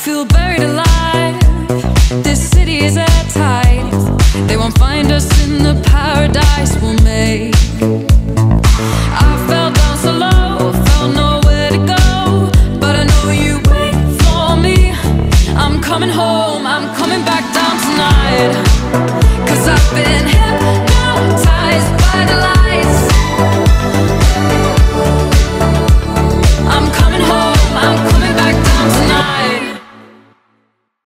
feel buried alive. This city is at tide. They won't find us in the power